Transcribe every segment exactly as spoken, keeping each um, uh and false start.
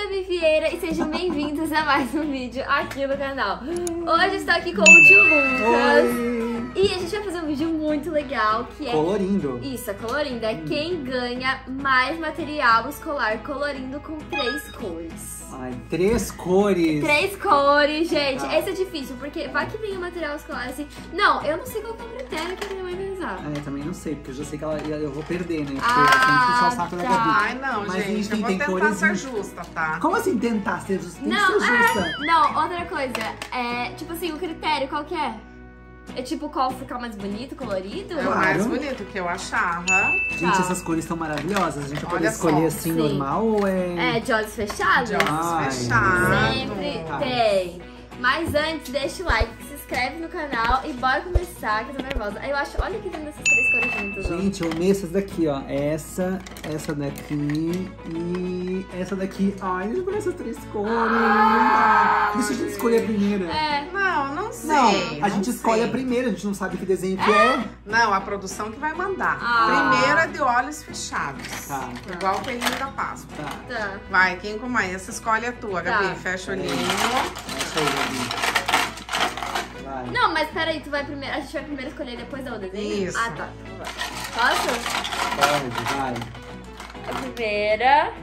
Gabi Vieira e sejam bem-vindos a mais um vídeo aqui no canal. Hoje estou aqui com o tio Lucas. Oi. E a gente vai fazer um vídeo muito legal que é... Colorindo. Isso, é colorindo. É hum. quem ganha mais material escolar colorindo com três cores. Ai, três cores. Três cores, gente. Ah. Esse é difícil, porque vai que vem o material escolar assim... Não, eu não sei qual que é o critério que a minha mãe vai usar. É, também não sei, porque eu já sei que ela, eu vou perder, né? Porque Ah, eu tenho que puxar o saco tá. da Gabi. Ai, não, Mas, gente, enfim, eu vou tem tentar cores ser em- justa, tá? Como assim tentar ser justa? Tem Não, que ser justa. é, não, outra coisa. É, tipo assim, o critério qual que é? É tipo qual ficar mais bonito, colorido? É o Claro. mais bonito que eu achava. Gente, Tá. essas cores estão maravilhosas. A gente vai poder Olha só, escolher assim, sim. normal ou é... É, de olhos fechados? De olhos Ai, fechados. Sempre Tá. tem. Mas antes, deixa o like, se inscreve no canal e bora começar, que eu tô nervosa. Aí eu acho, olha que lindo essas três cores juntas, ó. Gente, eu amei essas daqui, ó. Essa, essa daqui e essa daqui. Ai, deixa eu ver essas três cores. Ah! Deixa a gente escolher a primeira. É, Não, não sei. Não, a não gente sei. escolhe a primeira, a gente não sabe que desenho que é. Não, a produção que vai mandar. Ah. Primeiro é de olhos fechados. Tá. Igual o coelhinho da Páscoa. Tá, tá. Vai, quem com mais? Essa escolhe a tua, Tá. Gabi. Fecha o olhinho. essa aí, Gabi. Vai. Não, mas peraí, tu vai primeiro, a gente vai primeiro escolher depois da outra desenho? Isso. Ah, tá. Então vai. Posso? Pode, vai. A primeira.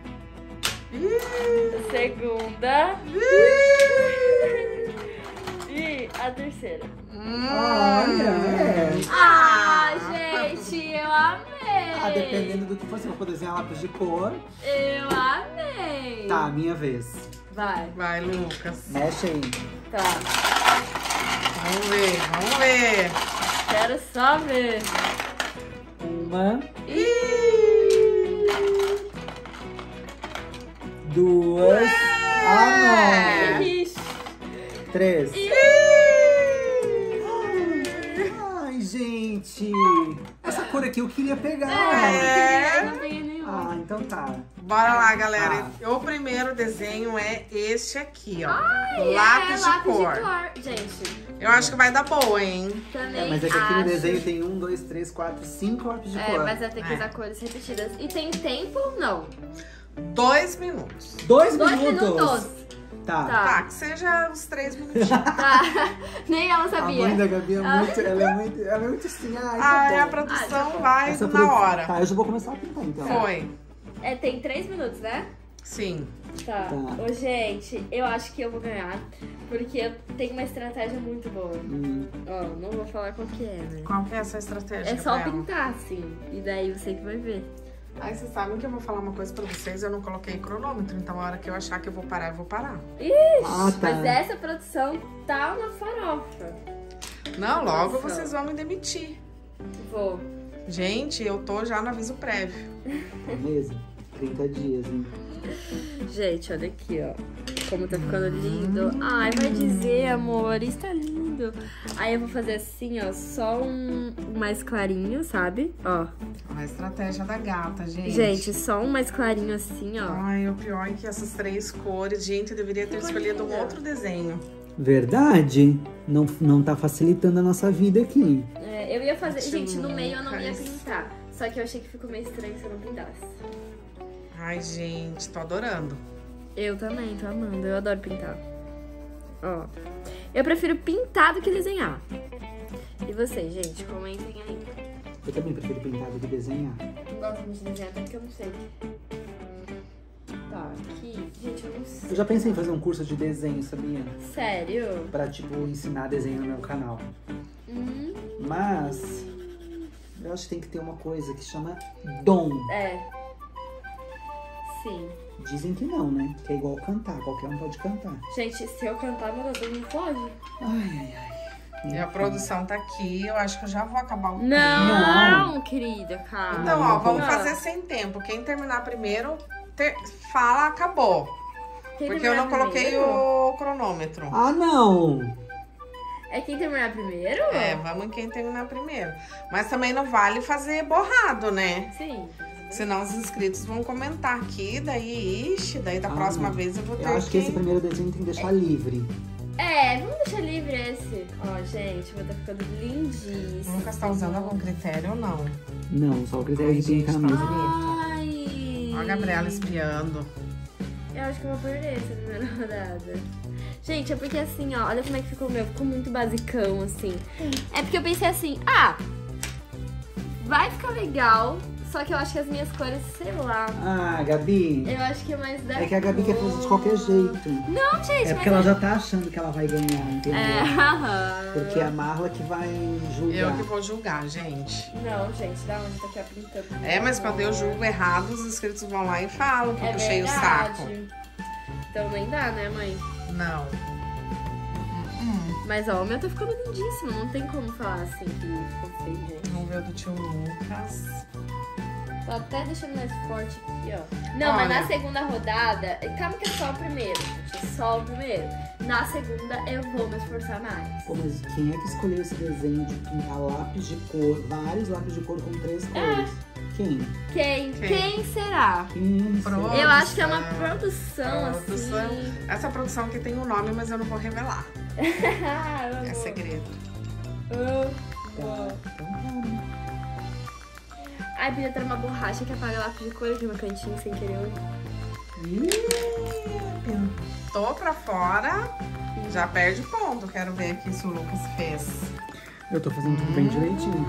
A segunda. E a terceira. Hum. Olha, é. Ah, gente, eu amei. Ah, dependendo do que for, você vai poder desenhar lápis de cor. Eu amei. Tá, minha vez. Vai. Vai, Lucas. Mexe aí. Tá. Vamos ver, vamos ver. Quero só ver. Uma, Ih! duas, ah, não. Ixi. Três. Ih. Ai, gente. Essa cor aqui eu queria pegar. É. Eu não tenho nenhum. Ah, então tá. Bora lá, galera. Ah. O primeiro desenho é este aqui, ó. Ai, lápis, é, lápis de, cor. de cor. Gente, Eu acho que vai dar boa, hein? também É, mas é que aqui no acho. desenho tem um, dois, três, quatro, cinco lápis de É, cor. mas vai ter que É. usar cores repetidas. E tem tempo ou não? Dois minutos. Dois, Dois minutos. minutos. Tá. Tá. Tá, que seja os três minutinhos. Tá. Nem ela A sabia. mãe da Gabi é Ah. muito, ela é muito, ela é muito assim, ai, tá Ah, bom. a produção Ah, tá bom. vai Essa na produ- hora. Tá, eu já vou começar a pintar então. Foi. É, tem três minutos, né? Sim. Tá. Tá. Ô, gente, eu acho que eu vou ganhar. Porque eu tenho uma estratégia muito boa. Hum, Ó, não vou falar qual que é, né? Qual que é essa estratégia? É só Gabriela? pintar, assim. E daí você que vai ver. Aí vocês sabem que eu vou falar uma coisa pra vocês, eu não coloquei cronômetro, então a hora que eu achar que eu vou parar, eu vou parar. ah, tá. Mas essa produção tá uma farofa. Não, logo Nossa. vocês vão me demitir. Vou. Gente, eu tô já no aviso prévio. Beleza? trinta dias, hein? Gente, olha aqui, ó. Como tá ficando lindo. Ai, vai dizer, amor. Está lindo. Aí eu vou fazer assim, ó. Só um um mais clarinho, sabe? Ó. A estratégia da gata, gente. Gente, só um mais clarinho assim, ó. Ai, o pior é que essas três cores, gente, eu deveria ter Que cor escolhido um linda. outro desenho. Verdade? Não, não tá facilitando a nossa vida aqui. É, eu ia fazer... Gente, no meio eu não ia Lucas. pintar. Só que eu achei que ficou meio estranho se eu não pintasse. Ai, gente, tô adorando. Eu também, tô amando. Eu adoro pintar. Ó. Eu prefiro pintar do que desenhar. E vocês, gente? Comentem aí. Eu também prefiro pintar do que desenhar. Não gosto muito de desenhar, até porque eu não sei. Tá, aqui. Gente, eu não sei. Eu já pensei em fazer um curso de desenho, sabia? Sério? Pra, tipo, ensinar desenho no meu canal. Hum, Mas eu acho que tem que ter uma coisa que chama dom. é. Sim. Dizem que não, né? Que é igual cantar, qualquer um pode cantar. Gente, se eu cantar, meu Deus, não pode? Ai, ai, ai. E a produção tá aqui, eu acho que eu já vou acabar o Não, Não. querida, calma. Então, Não, ó, vamos não. fazer sem tempo. Quem terminar primeiro, ter- fala, acabou. Quem Porque eu terminar não coloquei primeiro? o cronômetro. Ah, não! É quem terminar primeiro? É, vamos em quem terminar primeiro. Mas também não vale fazer borrado, né? Sim. Senão os inscritos vão comentar aqui, daí, ixi, daí da Ah, próxima não. vez eu vou ter Eu acho que esse primeiro desenho tem que deixar livre. É, vamos deixar livre esse. Ó, gente, vai estar ficando lindíssimo. Nunca está usando algum critério ou não? Não, só o critério Ai, de gente, pintar tá mesmo. bonito. Ai. Ó a Gabriela espiando. Eu acho que eu vou perder essa primeira rodada. Gente, é porque assim, ó, olha como é que ficou o meu. Ficou muito basicão, assim. É porque eu pensei assim, ah, vai ficar legal, só que eu acho que as minhas cores, sei lá. Ah, Gabi. Eu acho que é mais da É que a Gabi quer fazer de qualquer jeito. Não, gente, É porque ela já tá achando que ela vai ganhar, entendeu? É, aham. Porque é a Marla que vai julgar. Eu que vou julgar, gente. Não, gente, da onde tá aqui pintando? É, mas quando eu julgo errado, os inscritos vão lá e falam que eu É puxei o verdade. saco. Então nem dá, né, mãe? Não. Hum, Mas ó, o meu tá ficando lindíssimo. Não tem como falar assim que ficou feio, gente. Vamos ver o do tio Lucas. Tô até deixando mais forte aqui, ó. Não, mas Olha. na segunda rodada... Calma que é só o primeiro, gente. É só o primeiro. Na segunda eu vou me esforçar mais. Pô, mas quem é que escolheu esse desenho de pintar lápis de cor, vários lápis de cor com três cores? Quem? Quem? Quem? Quem será? Quem? Pro- Eu acho que é uma Produção. produção, Produção. assim. Essa produção aqui tem um nome, mas eu não vou revelar. É segredo. Amo. Tá, então tá, né? Ai, podia ter uma borracha que apaga lápis de cor aqui no cantinho sem querer. Ih, Pintou pra fora, já perde ponto. Quero ver aqui se o Lucas fez. eu tô fazendo tudo bem direitinho.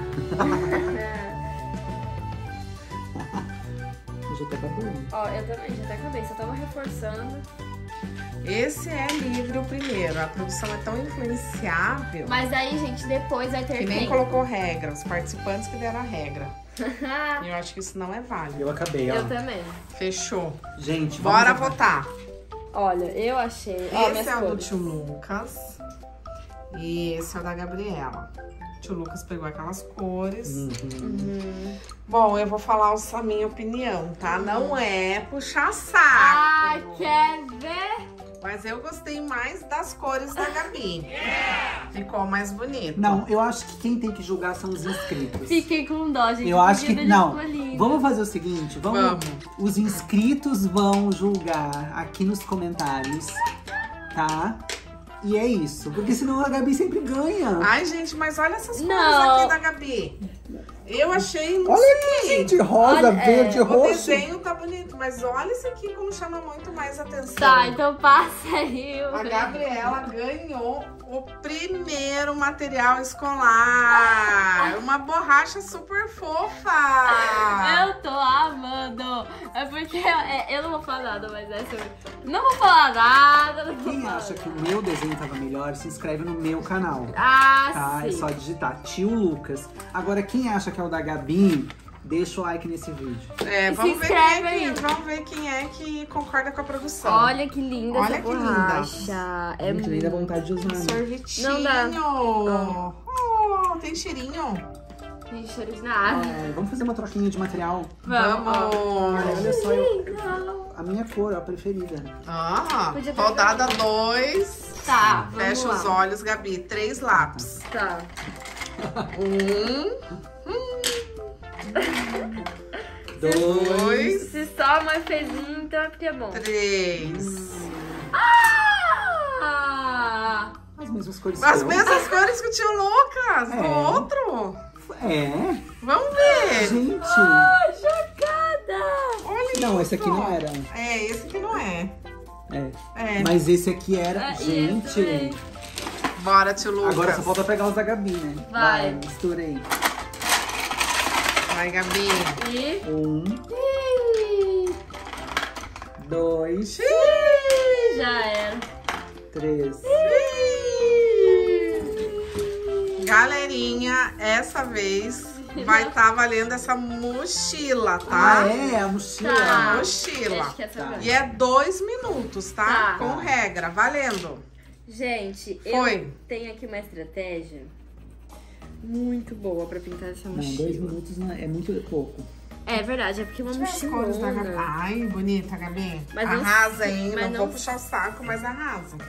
Eu já tô acabando. Ó, eu também, já até acabei. Só tava reforçando. Esse é livre o primeiro. A produção é tão influenciável Mas aí, gente, depois vai ter que nem quem? colocou regra. Os participantes que deram a regra. E eu acho que isso não é válido. Eu acabei, ó. Eu também. Fechou. Gente, Bora vamos votar. Olha, eu achei. Ó, minhas Esse é o do cores. tio Lucas. E esse é o da Gabriela. O tio Lucas pegou aquelas cores. Uhum. Uhum. Bom, eu vou falar a minha opinião, tá? Não é puxar saco. Ai, quer ver? Mas eu gostei mais das cores da Gabi. Ficou mais bonito. Não, eu acho que quem tem que julgar são os inscritos. Fiquei com dó, gente. Eu acho que Podia ter não. escolhido. Vamos fazer o seguinte, vamos, Vamos. Os inscritos vão julgar aqui nos comentários, tá? E é isso, porque senão a Gabi sempre ganha. Ai, gente, mas olha essas cores Não. aqui da Gabi. Eu achei, não Olha sei. aqui, gente, rosa, Olha, verde, é, O roxo. desenho tá bonito, mas olha isso aqui como chama muito mais atenção. Tá, então passa aí. o- A Gabriela ganhou o primeiro material escolar. Uma borracha super fofa. Eu tô amando. É porque eu, é, eu não vou falar nada, mas essa eu não vou falar nada. Não vou Quem falar acha nada. que o meu desenho tava melhor, se inscreve no meu canal. Ah, Tá? sim. É só digitar Tio Lucas. Agora, quem acha que é o da Gabi, deixa o like nesse vídeo. É, Se vamos ver, inscreve quem é que, aí. vamos ver quem é que concorda com a produção. Olha que linda Olha essa que linda. borracha. É Gente, nem dá vontade de usar, né? Sorvetinho. Não dá. Oh, tem cheirinho. Gente, cheiro de nada. É, vamos fazer uma troquinha de material? Vamos. ó. Olha, olha só, eu- Legal. a minha cor, a preferida. Ah, Podia ter rodada feito. dois. Tá, vamos Fecha lá. os olhos, Gabi. Três lápis. Tá. Um, Dois. dois, Se só a mãe fez um, então é porque é bom. três. Ah! As mesmas cores As que eu. mesmas cores que o tio Lucas. É. Do outro. É, Vamos ver. gente. Ai, chocada! Olha Não, isso. esse aqui não era. É, esse aqui não é. É. É. Mas esse aqui era. Ah, e gente. esse também. Bora, tio Lucas. Agora só falta pegar os da Gabi, né? Vai. Mistura aí. Vai, Gabi. E... Um, Ih, dois, já era. três. Galerinha, essa vez vai estar valendo essa mochila, tá? Ah, é? A mochila. Tá. Mochila. Acho que essa Tá. vai. E é dois minutos, tá? Tá. Com regra, valendo. Gente, Foi. eu tenho aqui uma estratégia muito boa pra pintar essa Não, mochila. dois minutos não é, é muito pouco. É verdade, é porque uma As cores da Gabi. mochilona. Ai, bonita, Gabi. Mas não- arrasa, hein? mas Não, não- vou puxar o saco, mas arrasa.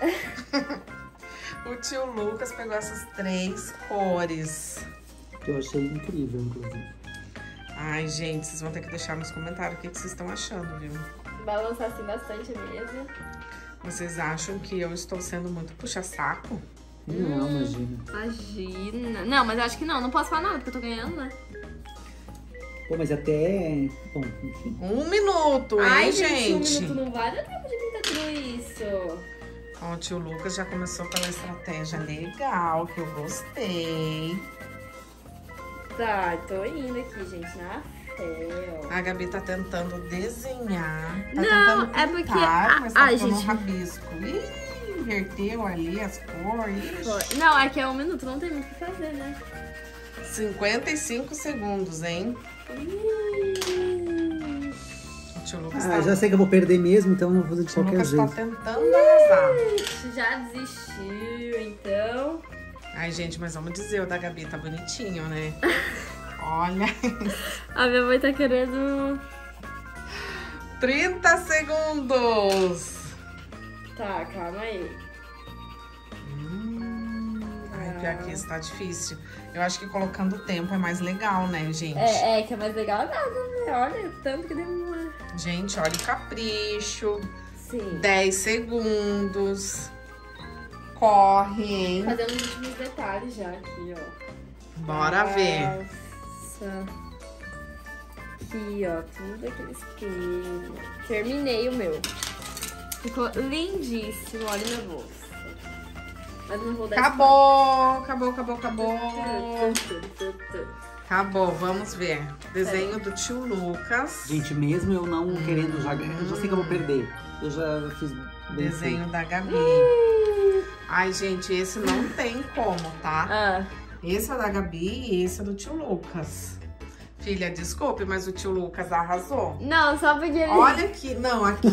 O tio Lucas pegou essas três cores. Que eu achei incrível, inclusive. Ai, gente, vocês vão ter que deixar nos comentários o que, que vocês estão achando, viu? Balançar assim bastante a mesa. Vocês acham que eu estou sendo muito puxa-saco? Não, imagina. Imagina. Não, mas eu acho que não, não posso falar nada, porque eu tô ganhando, né? Pô, mas até... Bom, enfim. Um minuto, hein, Ai, gente? gente, um minuto não vai dar tempo de pintar tudo isso. Ó, o tio Lucas já começou pela estratégia legal, que eu gostei. Tá, tô indo aqui, gente, na fé, ó. A Gabi tá tentando desenhar. Tá Não, tentando é porque- pintar, mas tá ah, ficando um gente. rabisco. Ih, inverteu ali as cores. Foi. Não, aqui é um minuto, não tem muito o que fazer, né? cinquenta e cinco segundos, hein? Ih. O tio Lucas Ah, tá... já sei que eu vou perder mesmo, então eu vou fazer de o tio qualquer Lucas jeito. tá tentando arrasar. Já desistiu, então. Ai, gente, mas vamos dizer, o da Gabi tá bonitinho, né? Olha. A minha mãe tá querendo. trinta segundos. Tá, calma aí. Hum, ai, pior que isso tá difícil. Eu acho que colocando o tempo é mais legal, né, gente? É, é que é mais legal nada, né? Olha, tanto que demora. Gente, olha o capricho. Sim. dez segundos. Corre, hein? Fazendo os últimos detalhes já aqui, ó. Bora ver. Nossa. Aqui, ó, tudo aquele esquema. Terminei o meu. Ficou lindíssimo, olha minha bolsa. Mas não vou dar Acabou, acabou, acabou, acabou. spoiler. Acabou, vamos ver. Desenho do tio Lucas. Gente, mesmo eu não querendo já... Eu já sei que eu vou perder. Eu já fiz bem Desenho feito. da Gabi. Ai, gente, esse não tem como, tá? Ah, Esse é da Gabi e esse é do tio Lucas. Filha, desculpe, mas o tio Lucas arrasou. não, só porque ele... Olha aqui, não, aqui...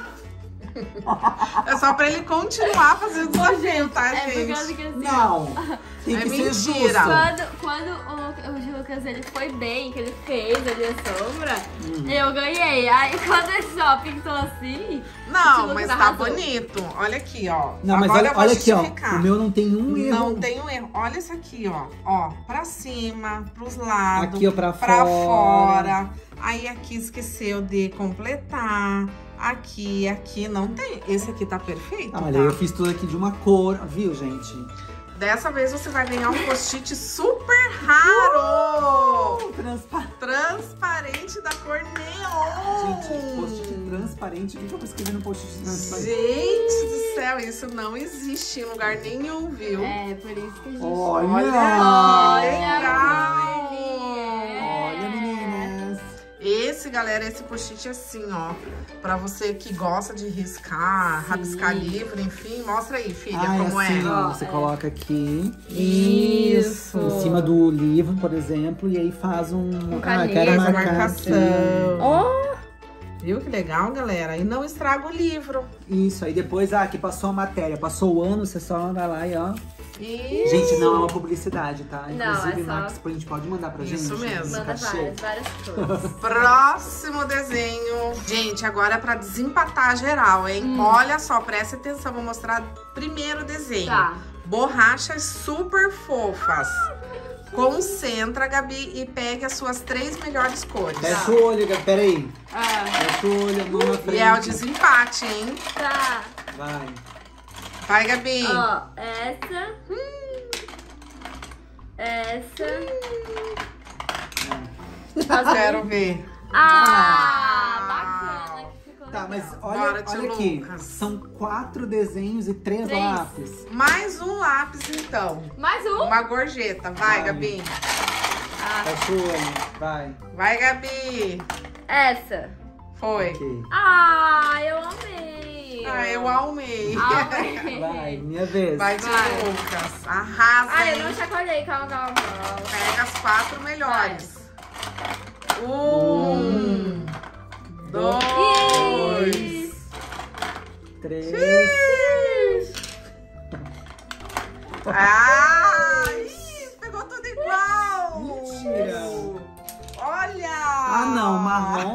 é só pra ele continuar fazendo desafio, tá, É por causa gente? que assim, Não! Tem É que ser mentira. justo. Quando, quando o, o Lucas ele foi bem, que ele fez ali a sombra, Hum. eu ganhei. Aí quando ele só pintou assim. o Não, tio mas Lucas tá arrasou. bonito. Olha aqui, ó. Não, mas Agora olha, eu vou olha aqui, ó. justificar. O meu não tem um erro. Não tem um erro. Olha isso aqui, ó. Ó, pra cima, pros lados. Aqui, ó, pra pra fora. fora. Aí aqui esqueceu de completar. Aqui, aqui não tem. Esse aqui tá perfeito, Ah, olha, tá? eu fiz tudo aqui de uma cor, viu, gente? Dessa vez você vai ganhar um post-it super raro. Transpa... Transparente da cor neon. Gente, post-it transparente. O que eu pesquisei no post-it transparente? Gente do céu, isso não existe em lugar nenhum, viu? É, por isso que a gente. Olha! Olha, Olha legal! como ele é. Olha, meninas! Esse, galera, esse post-it é assim, ó. Pra você que gosta de riscar, Sim. rabiscar livro, enfim. Mostra aí, filha, Ah, como é assim, é. ó, Ó, você é. coloca aqui, Isso. em cima do livro, por exemplo, e aí faz um... Um ah, caneta, quero Faz a marcar marcação. aqui. Ó, Viu que legal, galera? E não estraga o livro. Isso, aí depois, ah, que passou a matéria, passou o ano, você só vai lá e ó... Isso. Gente, não é uma publicidade, tá? Não, Inclusive, é só- Max, a gente pode mandar pra Isso gente. mesmo. esse manda cachê. várias, várias cores. Próximo desenho. Gente, agora é pra desempatar geral, hein? Hum. Olha só, presta atenção. Vou mostrar primeiro o desenho. Tá. Borrachas super fofas. Concentra, Gabi, e pegue as suas três melhores cores. Fecha o olho, Gabi, peraí. Ah, Fecha o olho, a mão na frente. E é o desempate, hein? tá. Vai. Vai, Gabi. Ó, essa. Essa. Posso Quero ver? ver. Ah, Ah. bacana que ficou Tá, mas legal. olha, Bora, tio olha aqui. Lucas. São quatro desenhos e três, Três. lápis. Mais um lápis, então. Mais um? Uma gorjeta. Vai, Vai. Gabi. Ah, Fecha o olho. Vai. Vai, Gabi. essa. Foi. Ok. Ah, eu amei. Ah, eu amei. Amei. Vai, minha vez. Vai, tio Vai. Lucas. Arrasa, Ah, eu hein? não chacoalhei. Calma, calma, calma. Pega as quatro melhores. Um, dois, Ih. Três. Ah, ih, pegou tudo igual. Mentira. Olha. Ah, não, marrom.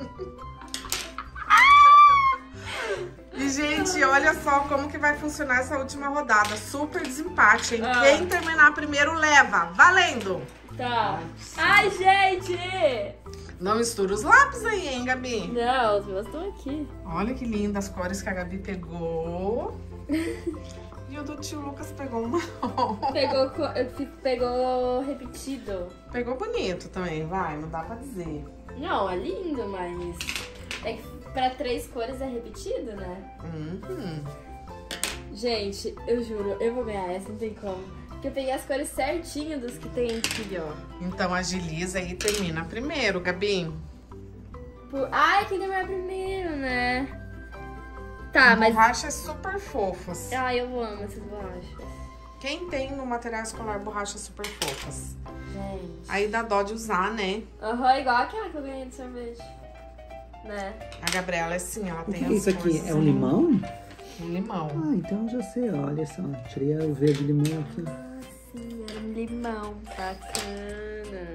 E, gente, olha só como que vai funcionar essa última rodada. Super desempate, hein? Ah. Quem terminar primeiro leva. Valendo. Tá. Ai, gente. Não mistura os lápis aí, hein, Gabi? Não, os meus estão aqui. Olha que lindas as cores que a Gabi pegou. E o do tio Lucas pegou um marrom. Pegou, co- eu fi- pegou repetido. Pegou bonito também, vai, não dá pra dizer. Não, é lindo, mas... É que pra três cores é repetido, né? Uhum. Gente, eu juro, eu vou ganhar essa, não tem como. Porque eu peguei as cores certinho dos que tem aqui, ó. Então agiliza aí e termina primeiro, Gabi. Por... Ai, quem terminar primeiro, né? Tá, mas... Borrachas super fofas. Ai, eu amo essas borrachas. Quem tem no material escolar borrachas super fofas? Gente. Aí dá dó de usar, né? Aham, igual aquela que eu ganhei de sorvete. Né? A Gabriela é assim, ela O que tem é as isso aqui? cores É um limão? Um limão. Ah, então eu já sei, olha só. Tirei o verde limão aqui. Ah, sim, era um limão. Bacana.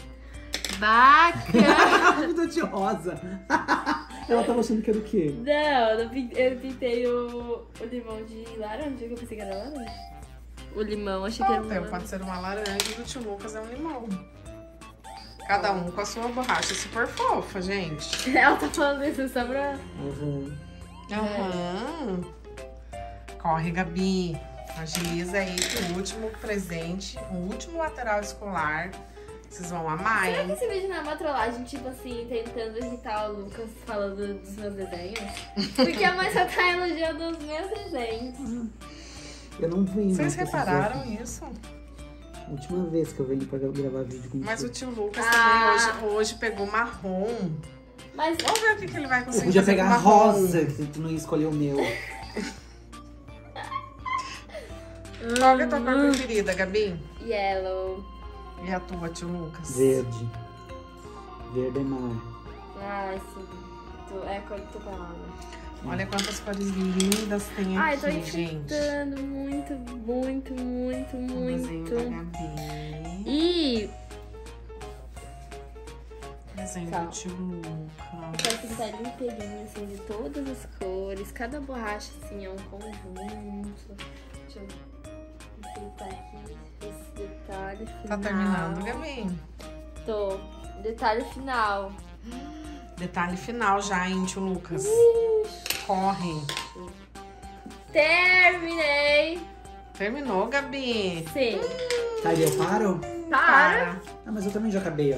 Bacana. Vida de rosa. Ela tava achando que era o quê? Não, eu pin- eu pintei o, o limão de laranja, que eu pensei que era laranja. O limão, achei que era um Então, limão. pode ser uma laranja e do tio Lucas é um limão. Cada um com a sua borracha super fofa, gente. Ela tá falando isso só pra... Uhum. Aham. Corre, Gabi. Agiliza aí que o último presente, o último lateral escolar, vocês vão amar, Será que hein? esse vídeo não é uma trollagem, tipo assim, tentando irritar o Lucas falando dos meus desenhos? Porque a mãe só tá elogiando os meus desenhos. Eu não vim. Vocês não, repararam precisava. isso? Última vez que eu venho pra gravar vídeo com Mas você. o tio Lucas Ah. também hoje, hoje pegou marrom. Mas Vamos ver o que, que ele vai Eu conseguir podia fazer pegar com marrom. rosa, que tu não ia escolher o meu. Qual que é a tua cor preferida, Gabi? yellow. E a tua, tio Lucas? Verde. Verde é mar. Ai, sim. Tu- É a cor que tu falava. Olha quantas cores lindas tem Ai, eu tô aqui, gente. enfeitando muito, muito, muito, O desenho da muito. Gabi. E Desenho Tá. do tio eu Lucas. quero pintar ele inteirinho, assim, de todas as cores. Cada borracha, assim, é um conjunto. Deixa eu enfeitar aqui esse detalhe final. Tá terminando, Gabi? Tô. Detalhe final. Detalhe final já, hein, tio Lucas? Corre. Terminei. Terminou, Gabi? Sim. Tá, e eu paro? Para. Ah, mas eu também já acabei, ó.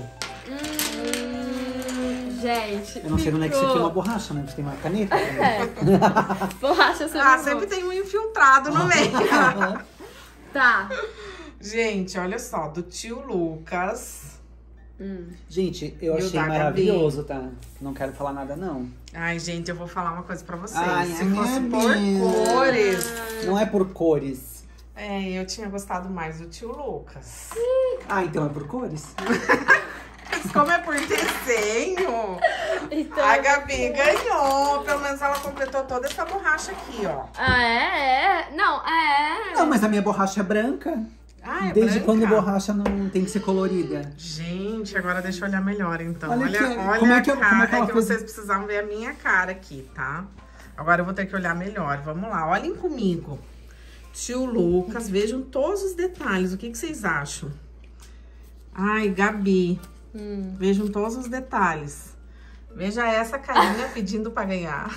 Hum, gente. Eu não sei onde é que isso ficou- aqui é uma borracha, né? Você tem uma caneta? É. Borracha sempre. Ah, bom. sempre tem um infiltrado no meio. Tá. Gente, olha só, do tio Lucas. Hum. Gente, eu E o achei da maravilhoso, tá? Não quero falar nada, não. Ai, gente, eu vou falar uma coisa pra vocês. Ai, Se ai, fosse minha por amiga. cores. Não é por cores. É, eu tinha gostado mais do tio Lucas. Ah, então é por cores? Mas como é por desenho, Então... a Gabi ganhou. Pelo menos ela completou toda essa borracha aqui, ó. Ah, é? é? Não, é. Não, mas a minha borracha é branca. Ah, é Desde branca? quando borracha não tem que ser colorida? Gente, agora deixa eu olhar melhor, então. Olha Olha, aqui, olha como é a que eu- cara, como é que ela que fez? vocês precisavam ver a minha cara aqui, tá? Agora eu vou ter que olhar melhor. Vamos lá, olhem comigo. Tio Lucas, vejam todos os detalhes. O que, que vocês acham? Ai, Gabi, Hum. vejam todos os detalhes. Veja essa carinha pedindo pra ganhar.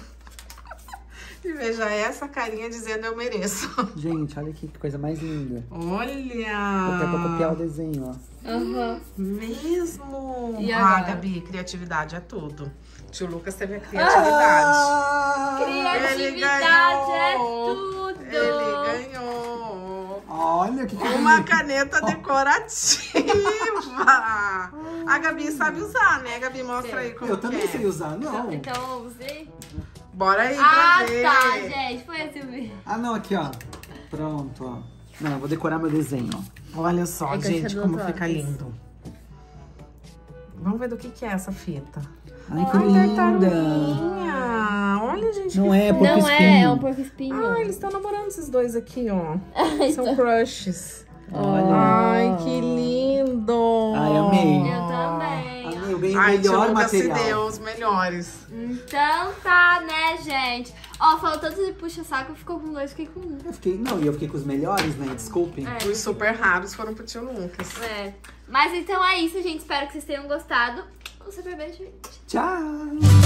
E veja essa carinha dizendo eu mereço. Gente, olha aqui que coisa mais linda. Olha! Vou até pra copiar o desenho, ó. Aham. Mesmo! E ah, agora? Gabi, criatividade é tudo. Tio Lucas teve a criatividade. Ah! Criatividade é ganhou. tudo. Ele ganhou! Olha que coisa Uma linda. caneta decorativa! A Gabi sabe usar, né? Gabi, mostra aí como Eu também que é. sei usar, não. Então, eu usei? Bora aí Ah, pra ver. tá, gente. Foi esse o vídeo. Ah, não, aqui, ó. Pronto, ó. Não, eu vou decorar meu desenho, ó. Olha só, É que eu gente, achei do como outro fica lado. lindo. Vamos ver do que, que é essa fita. Ai, que Ai, linda. tartaruguinha. Olha, gente, Não que é, fofo. porco Não é, espinho. é um porco espinho. Ah, eles estão namorando esses dois aqui, ó. São crushes. Olha. Ai, que lindo! Ai, amei. Eu também. Amei, eu ganhei o Ai, tio melhor Lucas se material. deu os melhores. Então tá, né, gente? Ó, falou tanto de puxa-saco, ficou com dois, fiquei com um. Eu fiquei, não, e eu fiquei com os melhores, né? Desculpem. É. Os super raros foram pro tio Lucas. É. Mas então é isso, gente. Espero que vocês tenham gostado. Um super beijo, gente. Tchau!